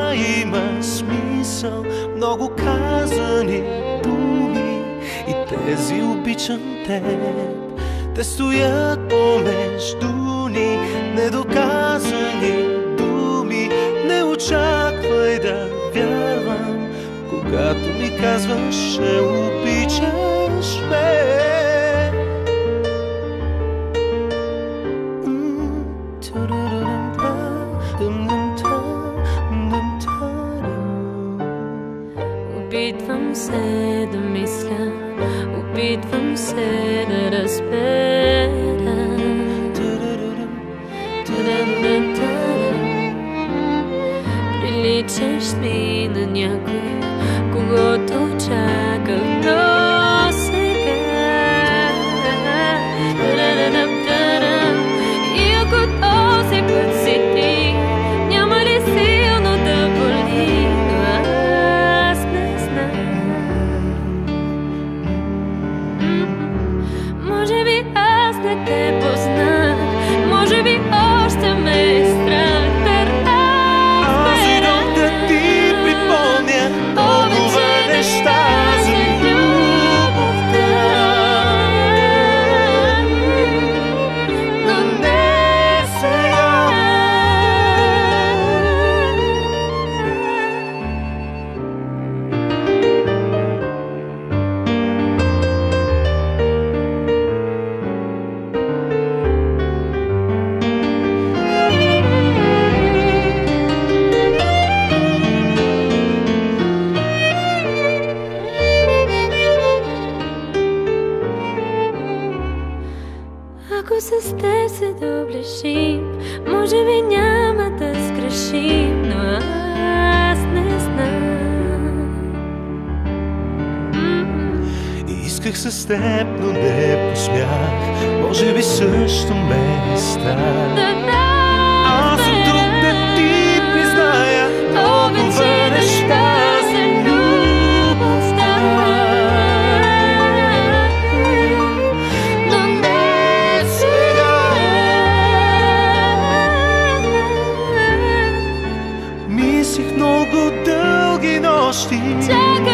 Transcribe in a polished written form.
има смисъл, много казани думи и тези обичам теб. Те стоят помежду ни, недоказани думи. Не очаквай да вярвам, когато ми казваш, че обичаш ме. Опитвам се да мисля, опитвам се да разбера. Приличаш ми на някой, когото чаках до сега. И ако този път си ти, няма ли силно да боли? Аз не знам. Може би аз не те познах, може би още ме е страх да разбера. Аз идвам да ти припомня толкова неща за любовта, но не сега. Ако с теб се доближим, може би няма да сгрешим, но аз не знам. И исках с теб, но не посмях. Може би също ме е страх. Аз съм тук да ти призная толкова неща за любовта, но не сега. Мислих много дълги нощи,